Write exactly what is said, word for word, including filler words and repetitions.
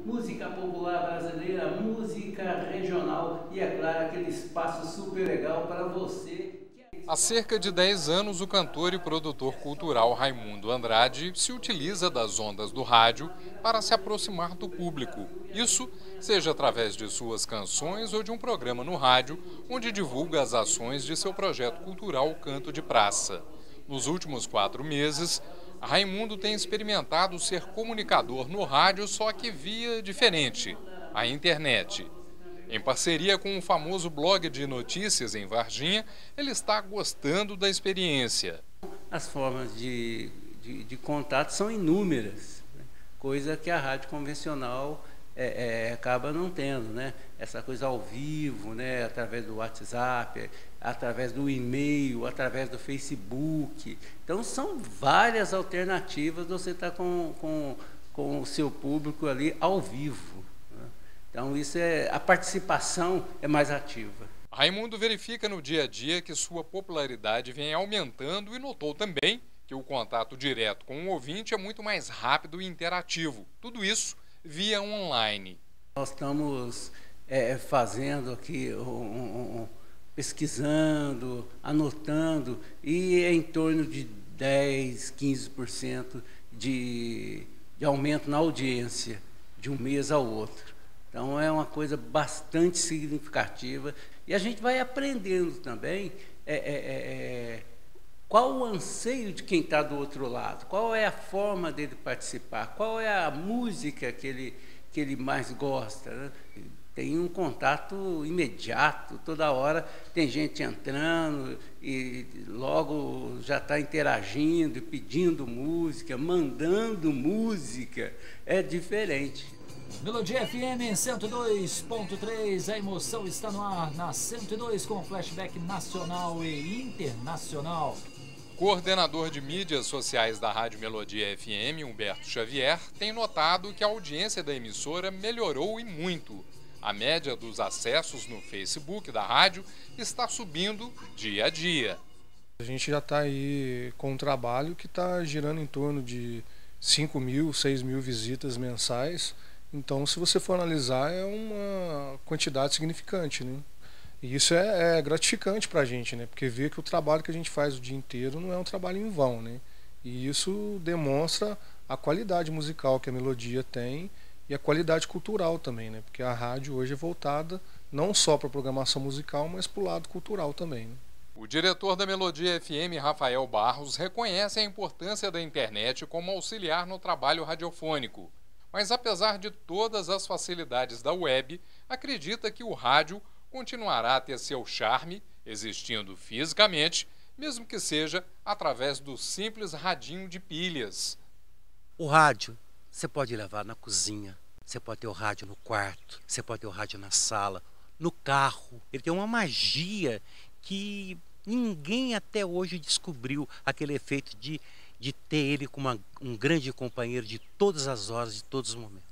música popular brasileira, música regional e, é claro, aquele espaço super legal para você. Há cerca de dez anos, o cantor e produtor cultural Raimundo Andrade se utiliza das ondas do rádio para se aproximar do público. Isso seja através de suas canções ou de um programa no rádio, onde divulga as ações de seu projeto cultural Canto de Praça. Nos últimos quatro meses, Raimundo tem experimentado ser comunicador no rádio, só que via diferente, a internet. Em parceria com o famoso blog de notícias em Varginha, ele está gostando da experiência. As formas de, de, de contato são inúmeras, né? Coisa que a rádio convencional é, é, acaba não tendo, né? Essa coisa ao vivo, né? Através do WhatsApp, através do e-mail, através do Facebook. Então, são várias alternativas de você estar com, com, com o seu público ali ao vivo. Então, isso é, a participação é mais ativa. Raimundo verifica no dia a dia que sua popularidade vem aumentando e notou também que o contato direto com o ouvinte é muito mais rápido e interativo. Tudo isso via online. Nós estamos é, fazendo aqui, um, um, um, pesquisando, anotando, e é em torno de dez, quinze por cento de, de aumento na audiência, de um mês ao outro. Então, é uma coisa bastante significativa. E a gente vai aprendendo também é, é, é, qual o anseio de quem está do outro lado, qual é a forma dele participar, qual é a música que ele, que ele mais gosta, né? Tem um contato imediato, toda hora tem gente entrando e logo já está interagindo, pedindo música, mandando música. É diferente. Melodia F M cento e dois ponto três, a emoção está no ar na cento e dois com flashback nacional e internacional. Coordenador de mídias sociais da Rádio Melodia F M, Humberto Xavier, tem notado que a audiência da emissora melhorou e muito. A média dos acessos no Facebook da rádio está subindo dia a dia. A gente já está aí com um trabalho que está girando em torno de cinco mil, seis mil visitas mensais. Então, se você for analisar, é uma quantidade significante, né? E isso é, é gratificante para a gente, né? Porque ver que o trabalho que a gente faz o dia inteiro não é um trabalho em vão, né? E isso demonstra a qualidade musical que a Melodia tem e a qualidade cultural também, né? Porque a rádio hoje é voltada não só para a programação musical, mas para o lado cultural também, né? O diretor da Melodia F M, Rafael Barros, reconhece a importância da internet como auxiliar no trabalho radiofônico. Mas, apesar de todas as facilidades da web, acredita que o rádio continuará a ter seu charme, existindo fisicamente, mesmo que seja através do simples radinho de pilhas. O rádio, você pode levar na cozinha, você pode ter o rádio no quarto, você pode ter o rádio na sala, no carro. Ele tem uma magia que ninguém até hoje descobriu, aquele efeito de de ter ele como uma, um grande companheiro de todas as horas, de todos os momentos.